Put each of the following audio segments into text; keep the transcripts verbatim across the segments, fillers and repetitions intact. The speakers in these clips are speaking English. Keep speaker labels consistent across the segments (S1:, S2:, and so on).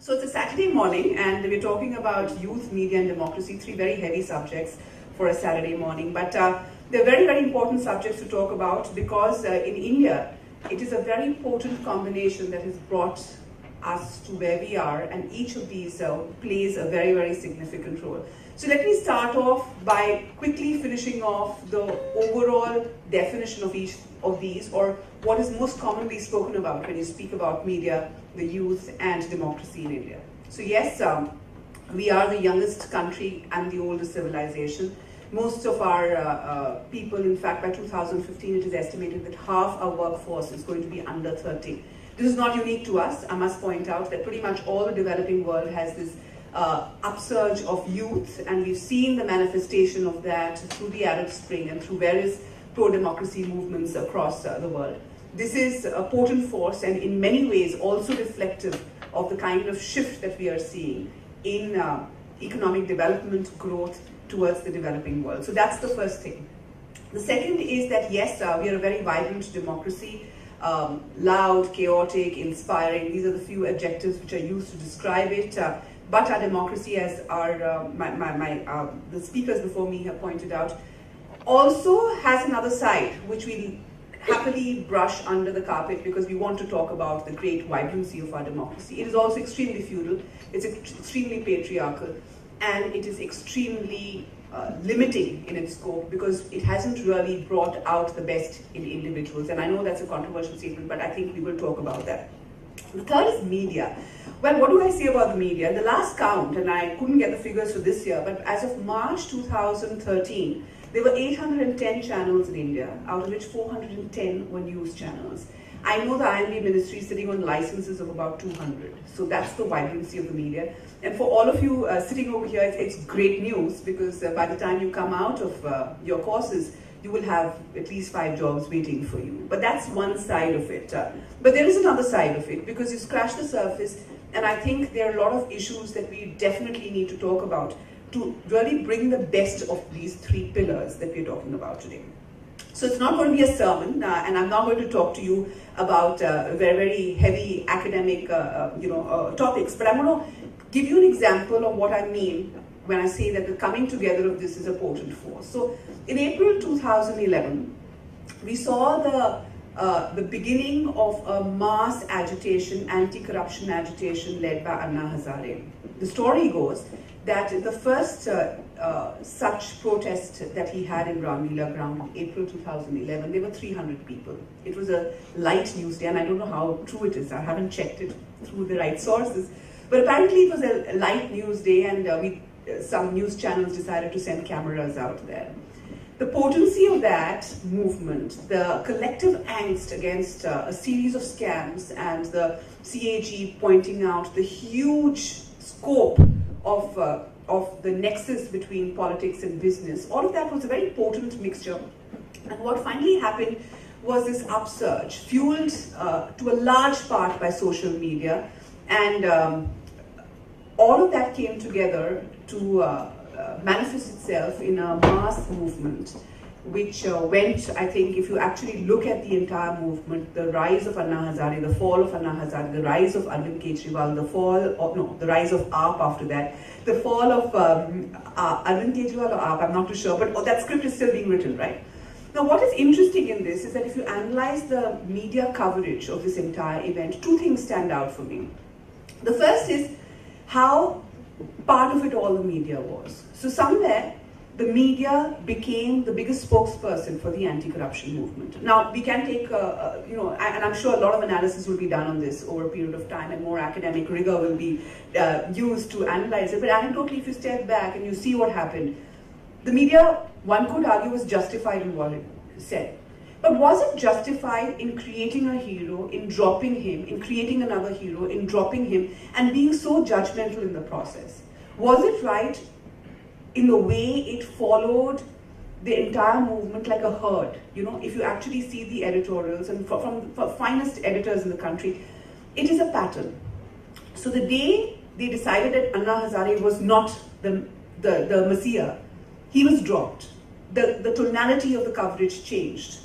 S1: So it's a Saturday morning and we're talking about youth, media and democracy, three very heavy subjects for a Saturday morning. But uh, they're very, very important subjects to talk about because uh, in India, it is a very potent combination that has brought us to where we are, and each of these uh, plays a very, very significant role. So let me start off by quickly finishing off the overall definition of each of these, or what is most commonly spoken about when you speak about media, the youth and democracy in India. So yes, um, we are the youngest country and the oldest civilization. Most of our uh, uh, people, in fact, by two thousand fifteen, it is estimated that half our workforce is going to be under thirty. This is not unique to us. I must point out that pretty much all the developing world has this uh, upsurge of youth, and we've seen the manifestation of that through the Arab Spring and through various pro-democracy movements across uh, the world. This is a potent force and in many ways also reflective of the kind of shift that we are seeing in uh, economic development growth towards the developing world. So that's the first thing. The second is that yes, uh, we are a very vibrant democracy, um, loud, chaotic, inspiring. These are the few adjectives which are used to describe it. Uh, but our democracy, as our, uh, my, my, my, uh, the speakers before me have pointed out, also has another side which we happily brush under the carpet because we want to talk about the great vibrancy of our democracy. It is also extremely feudal, it's extremely patriarchal, and it is extremely uh, limiting in its scope because it hasn't really brought out the best in individuals. And I know that's a controversial statement, but I think we will talk about that. The third is media. Well, what do I say about the media? The last count, and I couldn't get the figures for this year, but as of March two thousand thirteen, there were eight hundred ten channels in India, out of which four hundred ten were news channels. I know the I and B ministry is sitting on licenses of about two hundred. So that's the vibrancy of the media. And for all of you uh, sitting over here, it's, it's great news because uh, by the time you come out of uh, your courses, you will have at least five jobs waiting for you. But that's one side of it. Uh, but there is another side of it because you scratch the surface, and I think there are a lot of issues that we definitely need to talk about to really bring the best of these three pillars that we're talking about today. So it's not going to be a sermon, uh, and I'm not going to talk to you about uh, very, very heavy academic uh, uh, you know, uh, topics, but I'm going to give you an example of what I mean when I say that the coming together of this is a potent force. So in April two thousand eleven, we saw the Uh, the beginning of a mass agitation, anti-corruption agitation led by Anna Hazare. The story goes that the first uh, uh, such protest that he had in Ramlila ground in April two thousand eleven, there were three hundred people. It was a light news day, and I don't know how true it is. I haven't checked it through the right sources. But apparently it was a light news day, and uh, we, uh, some news channels decided to send cameras out there. The potency of that movement, the collective angst against uh, a series of scams, and the C A G pointing out the huge scope of, uh, of the nexus between politics and business, all of that was a very potent mixture. And what finally happened was this upsurge, fueled uh, to a large part by social media, and um, all of that came together to uh, Uh, manifest itself in a mass movement, which uh, went, I think, if you actually look at the entire movement, the rise of Anna Hazare, the fall of Anna Hazare, the rise of Arvind Kejriwal, the fall of, no, the rise of A A P after that, the fall of um, uh, Arvind Kejriwal or A A P, I'm not too sure, but oh, that script is still being written, right? Now, what is interesting in this is that if you analyze the media coverage of this entire event, two things stand out for me. The first is how part of it all the media was. So somewhere, the media became the biggest spokesperson for the anti-corruption movement. Now, we can take, uh, uh, you know, and I'm sure a lot of analysis will be done on this over a period of time, and more academic rigor will be uh, used to analyze it. But anecdotally, if you step back and you see what happened, the media, one could argue, was justified in what it said. But was it justified in creating a hero, in dropping him, in creating another hero, in dropping him, and being so judgmental in the process? Was it right in the way it followed the entire movement like a herd? You know, if you actually see the editorials, and from the finest editors in the country, it is a pattern. So the day they decided that Anna Hazare was not the, the, the messiah, he was dropped. The, the tonality of the coverage changed.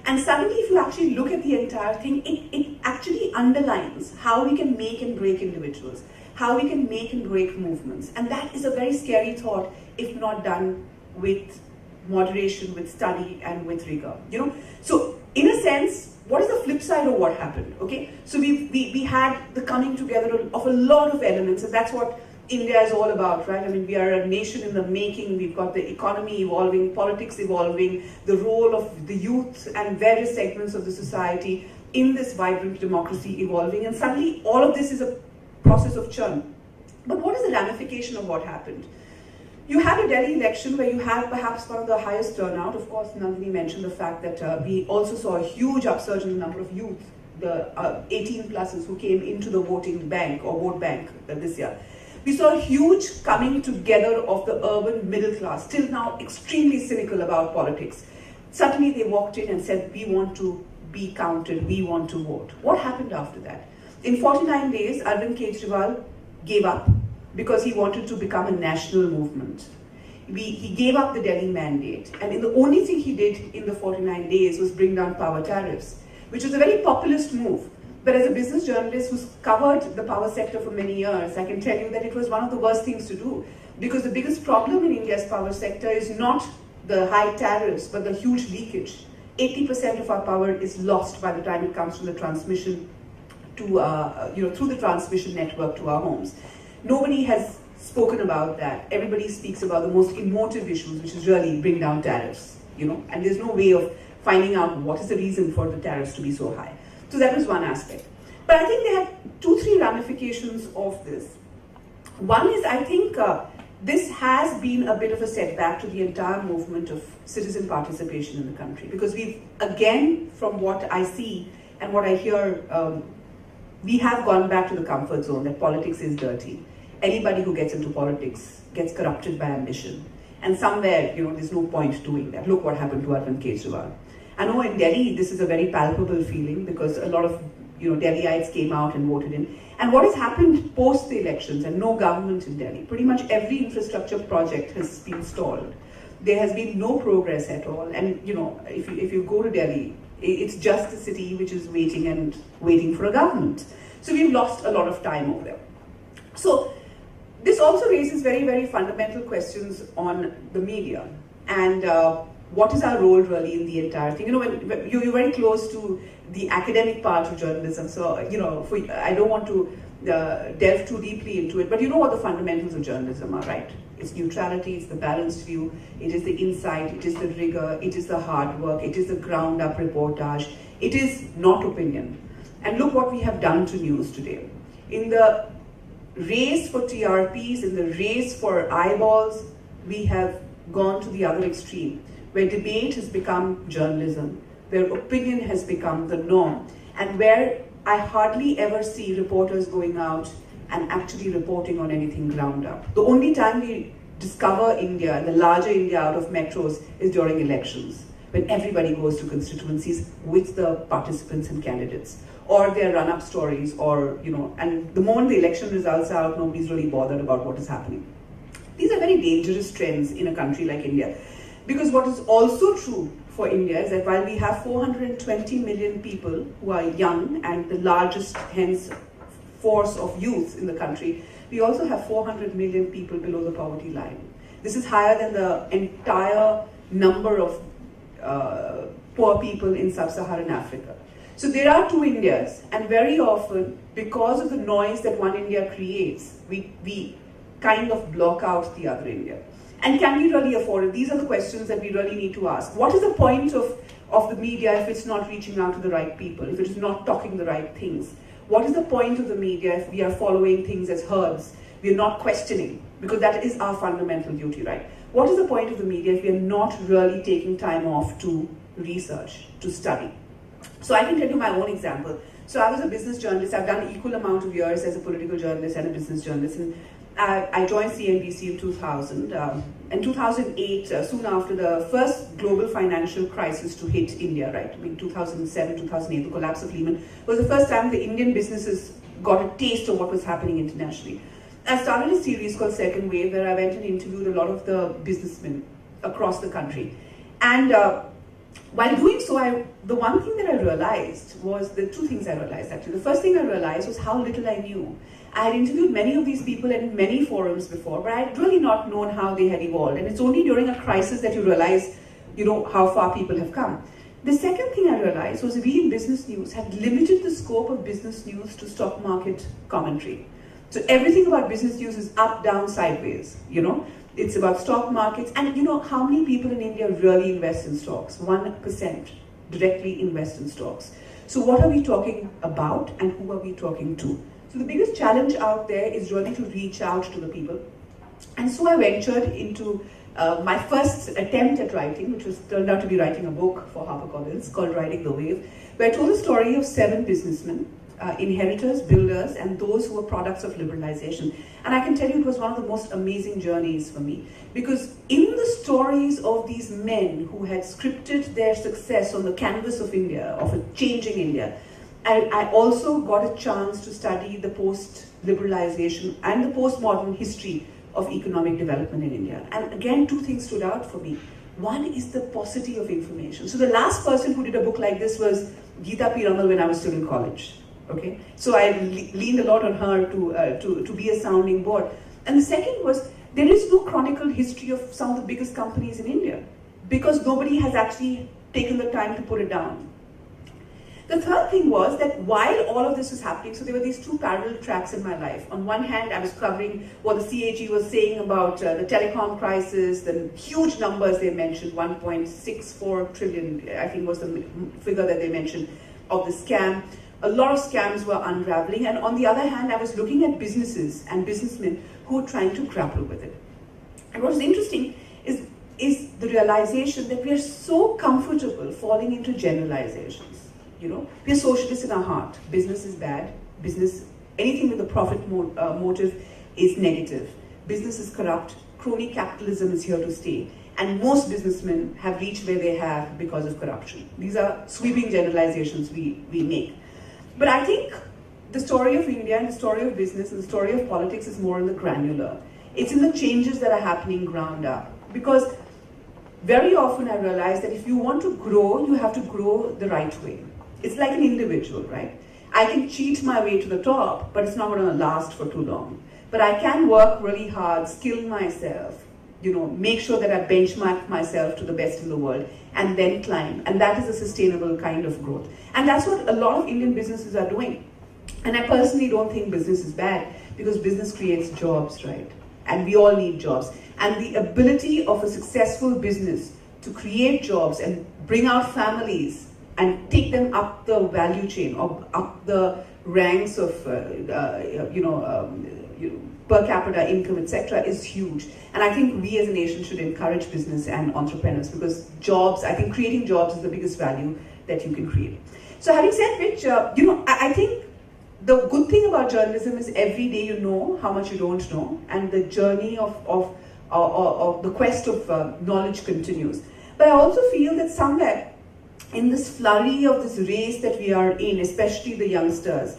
S1: And suddenly, if you actually look at the entire thing, it, it actually underlines how we can make and break individuals, how we can make and break movements. And that is a very scary thought if not done with moderation, with study, and with rigor. You know, so in a sense, what is the flip side of what happened? Okay, so we we we had the coming together of a lot of elements, and that's what India is all about, right? I mean, we are a nation in the making. We've got the economy evolving, politics evolving, the role of the youth and various segments of the society in this vibrant democracy evolving, and suddenly all of this is a process of churn. But what is the ramification of what happened? You had a Delhi election where you had perhaps one of the highest turnout. Of course, Nandini mentioned the fact that uh, we also saw a huge upsurge in the number of youth, the uh, eighteen pluses who came into the voting bank or vote bank uh, this year. We saw a huge coming together of the urban middle class, still now extremely cynical about politics. Suddenly they walked in and said, we want to be counted, we want to vote. What happened after that? In forty-nine days, Arvind Kejriwal gave up because he wanted to become a national movement. We, he gave up the Delhi mandate, and in the only thing he did in the forty-nine days was bring down power tariffs, which was a very populist move. But as a business journalist who's covered the power sector for many years, I can tell you that it was one of the worst things to do, because the biggest problem in India's power sector is not the high tariffs, but the huge leakage. eighty percent of our power is lost by the time it comes from the transmission to, uh, you know, through the transmission network to our homes. Nobody has spoken about that. Everybody speaks about the most emotive issues, which is really bring down tariffs, you know, and there's no way of finding out what is the reason for the tariffs to be so high. So that was one aspect. But I think there are two, three ramifications of this. One is, I think uh, this has been a bit of a setback to the entire movement of citizen participation in the country, because we've, again, from what I see and what I hear, um, we have gone back to the comfort zone that politics is dirty. Anybody who gets into politics gets corrupted by ambition. And somewhere, you know, there's no point doing that. Look what happened to Arvind Kejriwal. I know in Delhi, this is a very palpable feeling, because a lot of, you know, Delhiites came out and voted in. And what has happened post the elections, and no government in Delhi, pretty much every infrastructure project has been stalled. There has been no progress at all. And, you know, if you, if you go to Delhi, it's just a city which is waiting and waiting for a government. So we've lost a lot of time over there. So this also raises very, very fundamental questions on the media. And uh, what is our role really in the entire thing? You know, when, when you're very close to the academic part of journalism, so, you know, for, I don't want to uh, delve too deeply into it, but you know what the fundamentals of journalism are, right? It's neutrality, it's the balanced view, it is the insight, it is the rigor, it is the hard work, it is the ground-up reportage, it is not opinion. And look what we have done to news today. In the race for T R Ps, in the race for eyeballs, we have gone to the other extreme, where debate has become journalism, where opinion has become the norm, and where I hardly ever see reporters going out and actually reporting on anything ground up. The only time we discover India, the larger India out of metros, is during elections, when everybody goes to constituencies with the participants and candidates, or their run-up stories, or, you know, and the moment the election results are out, nobody's really bothered about what is happening. These are very dangerous trends in a country like India. Because what is also true for India is that while we have four hundred twenty million people who are young, and the largest, hence, force of youth in the country, we also have four hundred million people below the poverty line. This is higher than the entire number of uh, poor people in sub-Saharan Africa. So there are two Indias, and very often, because of the noise that one India creates, we, we kind of block out the other India. And can we really afford it? These are the questions that we really need to ask. What is the point of, of the media if it's not reaching out to the right people, if it is not talking the right things? What is the point of the media if we are following things as herds? We are not questioning, because that is our fundamental duty, right? What is the point of the media if we are not really taking time off to research, to study? So I can tell you my own example. So I was a business journalist. I've done equal amount of years as a political journalist and a business journalist. And I, I joined C N B C in two thousand. Um, in two thousand eight, uh, soon after the first global financial crisis to hit India, right? I mean, two thousand seven, two thousand eight, the collapse of Lehman was the first time the Indian businesses got a taste of what was happening internationally. I started a series called Second Wave, where I went and interviewed a lot of the businessmen across the country. And uh, while doing so, I, the one thing that I realized was, the two things I realized actually. The first thing I realized was how little I knew. I had interviewed many of these people in many forums before, but I had really not known how they had evolved. And it's only during a crisis that you realize, you know, how far people have come. The second thing I realized was we in business news had limited the scope of business news to stock market commentary. So everything about business news is up, down, sideways, you know. It's about stock markets. And you know, how many people in India really invest in stocks? one percent directly invest in stocks. So what are we talking about and who are we talking to? So the biggest challenge out there is really to reach out to the people. And so I ventured into uh, my first attempt at writing, which was turned out to be writing a book for HarperCollins called Riding the Wave, where I told the story of seven businessmen, uh, inheritors, builders, and those who were products of liberalization. And I can tell you it was one of the most amazing journeys for me, because in the stories of these men who had scripted their success on the canvas of India, of a changing India, I, I also got a chance to study the post-liberalization and the postmodern history of economic development in India. And again, two things stood out for me. One is the paucity of information. So the last person who did a book like this was Geeta P. Ramal when I was still in college. Okay, so I le leaned a lot on her to, uh, to, to be a sounding board. And the second was, there is no chronicled history of some of the biggest companies in India, because nobody has actually taken the time to put it down. The third thing was that while all of this was happening, so there were these two parallel tracks in my life. On one hand, I was covering what the C A G was saying about uh, the telecom crisis, the huge numbers they mentioned, one point six four trillion, I think was the figure that they mentioned, of the scam. A lot of scams were unraveling. And on the other hand, I was looking at businesses and businessmen who were trying to grapple with it. And what was interesting is, is the realization that we are so comfortable falling into generalizations. You know, we are socialists in our heart. Business is bad. Business, anything with a profit mo uh, motive is negative. Business is corrupt. Crony capitalism is here to stay. And most businessmen have reached where they have because of corruption. These are sweeping generalizations we, we make. But I think the story of India and the story of business and the story of politics is more in the granular. It's in the changes that are happening ground up. Because very often I realize that if you want to grow, you have to grow the right way. It's like an individual, right? I can cheat my way to the top, but it's not going to last for too long. But I can work really hard, skill myself, you know, make sure that I benchmark myself to the best in the world, and then climb. And that is a sustainable kind of growth. And that's what a lot of Indian businesses are doing. And I personally don't think business is bad, because business creates jobs, right? And we all need jobs. And the ability of a successful business to create jobs and bring out families and take them up the value chain or up the ranks of, uh, uh, you know, um, you know, per capita income, et cetera, is huge. And I think we as a nation should encourage business and entrepreneurs, because jobs, I think creating jobs is the biggest value that you can create. So having said which, uh, you know, I, I think the good thing about journalism is every day you know how much you don't know, and the journey of, of, of, of the quest of uh, knowledge continues. But I also feel that somewhere in this flurry of this race that we are in, especially the youngsters,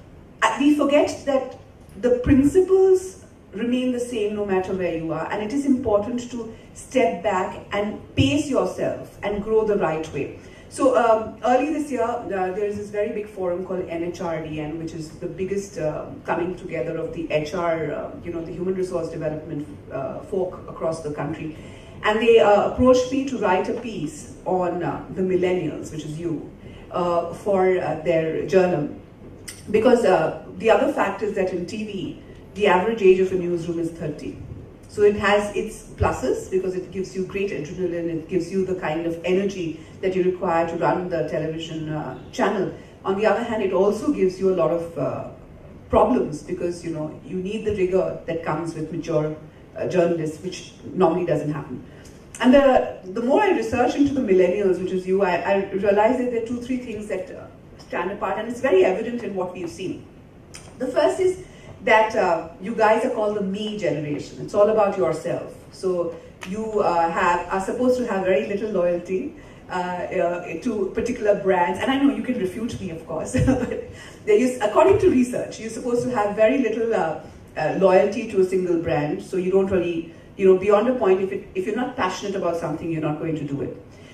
S1: we forget that the principles remain the same no matter where you are, and it is important to step back and pace yourself and grow the right way. So um, early this year, uh, there is this very big forum called N H R D N, which is the biggest uh, coming together of the H R, uh, you know, the human resource development uh, folk across the country. And they uh, approached me to write a piece on uh, the millennials, which is you, uh, for uh, their journal. Because uh, the other fact is that in T V, the average age of a newsroom is thirty. So it has its pluses, because it gives you great adrenaline, it gives you the kind of energy that you require to run the television uh, channel. On the other hand, it also gives you a lot of uh, problems, because you know you need the rigor that comes with mature uh, journalists, which normally doesn't happen. And the, the more I research into the millennials, which is you, I, I realize that there are two, three things that uh, stand apart, and it's very evident in what we've seen. The first is that uh, you guys are called the me generation. It's all about yourself. So you uh, have are supposed to have very little loyalty uh, uh, to particular brands. And I know you can refute me, of course, but is, according to research, you're supposed to have very little uh, uh, loyalty to a single brand. So you don't really, you know, beyond a point, if, it, if you're not passionate about something, you're not going to do it.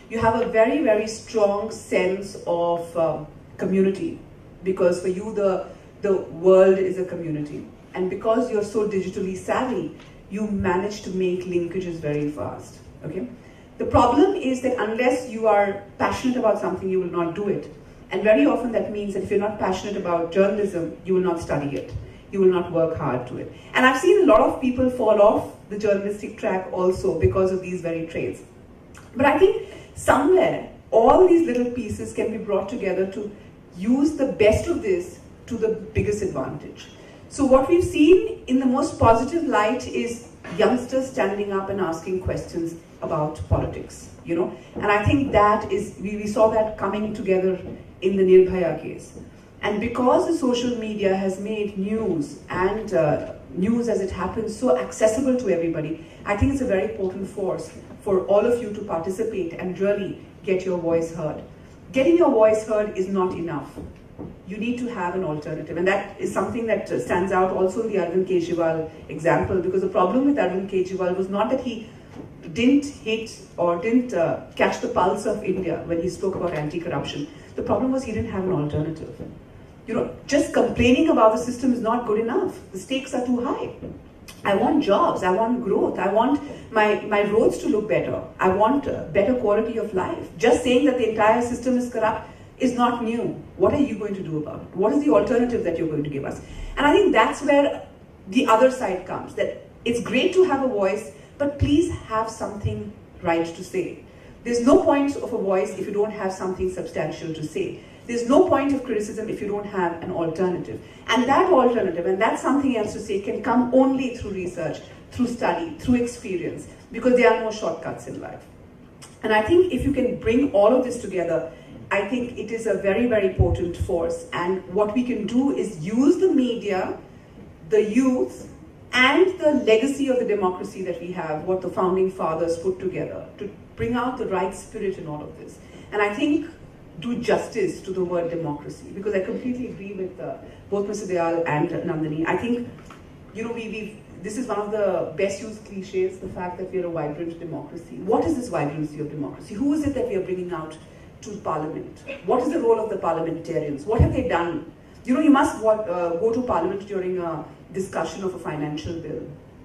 S1: you have a very, very strong sense of um, community, because for you the, the world is a community. And because you're so digitally savvy, you manage to make linkages very fast, okay? The problem is that unless you are passionate about something, you will not do it. And very often that means that if you're not passionate about journalism, you will not study it. You will not work hard to it. And I've seen a lot of people fall off the journalistic track also because of these very traits. But I think somewhere, all these little pieces can be brought together to use the best of this to the biggest advantage. So what we've seen in the most positive light is youngsters standing up and asking questions about politics, you know. And I think that is, we, we saw that coming together in the Nirbhaya case. And because the social media has made news and uh, news as it happens so accessible to everybody, I think it's a very potent force for all of you to participate and really get your voice heard. Getting your voice heard is not enough. You need to have an alternative, and that is something that stands out also in the Arvind Kejriwal example, because the problem with Arvind Kejriwal was not that he didn't hit or didn't uh, catch the pulse of India when he spoke about anti-corruption. The problem was he didn't have an alternative. You know, just complaining about the system is not good enough. The stakes are too high. I want jobs, I want growth, I want my, my roads to look better, I want uh, better quality of life. Just saying that the entire system is corrupt is not new. What are you going to do about it? What is the alternative that you're going to give us? And I think that's where the other side comes, that it's great to have a voice, but please have something right to say. There's no point of a voice if you don't have something substantial to say. There's no point of criticism if you don't have an alternative. And that alternative, and that's something else to say, can come only through research, through study, through experience, because there are no shortcuts in life. And I think if you can bring all of this together, I think it is a very, very potent force. And what we can do is use the media, the youth, and the legacy of the democracy that we have, what the founding fathers put together, to bring out the right spirit in all of this. And I think do justice to the word democracy, because I completely agree with uh, both Mister Dayal and Nandini. I think, you know, we, we this is one of the best used cliches, the fact that we are a vibrant democracy. What is this vibrancy of democracy? Who is it that we are bringing out to Parliament? What is the role of the parliamentarians? What have they done? You know, you must uh, go to Parliament during a discussion of a financial bill.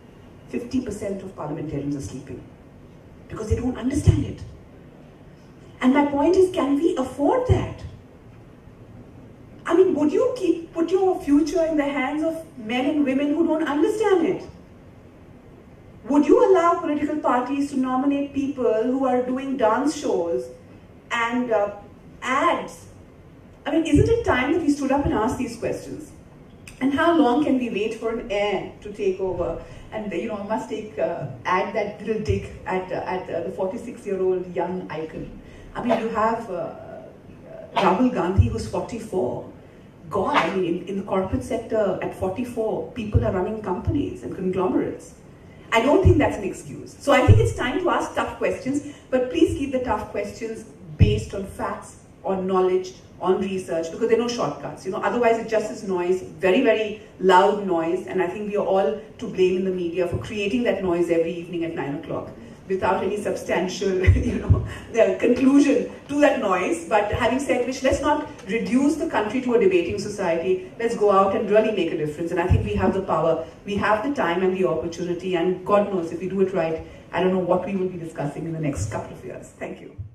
S1: fifty percent of parliamentarians are sleeping because they don't understand it. And my point is, can we afford that? I mean, would you keep, put your future in the hands of men and women who don't understand it? Would you allow political parties to nominate people who are doing dance shows and uh, ads? I mean, isn't it time that we stood up and asked these questions? And how long can we wait for an heir to take over? And, you know, I must take, uh, add that little dig at, uh, at uh, the forty-six-year-old young icon. I mean, you have uh, Rahul Gandhi, who's forty-four. God, I mean, in, in the corporate sector at forty-four, people are running companies and conglomerates. I don't think that's an excuse. So I think it's time to ask tough questions, but please keep the tough questions based on facts, on knowledge, on research, because there are no shortcuts. You know, otherwise it just is noise, very, very loud noise, and I think we are all to blame in the media for creating that noise every evening at nine o'clock. Without any substantial, you know, conclusion to that noise. But having said which, let's not reduce the country to a debating society. Let's go out and really make a difference. And I think we have the power, we have the time and the opportunity, and God knows if we do it right, I don't know what we will be discussing in the next couple of years. Thank you.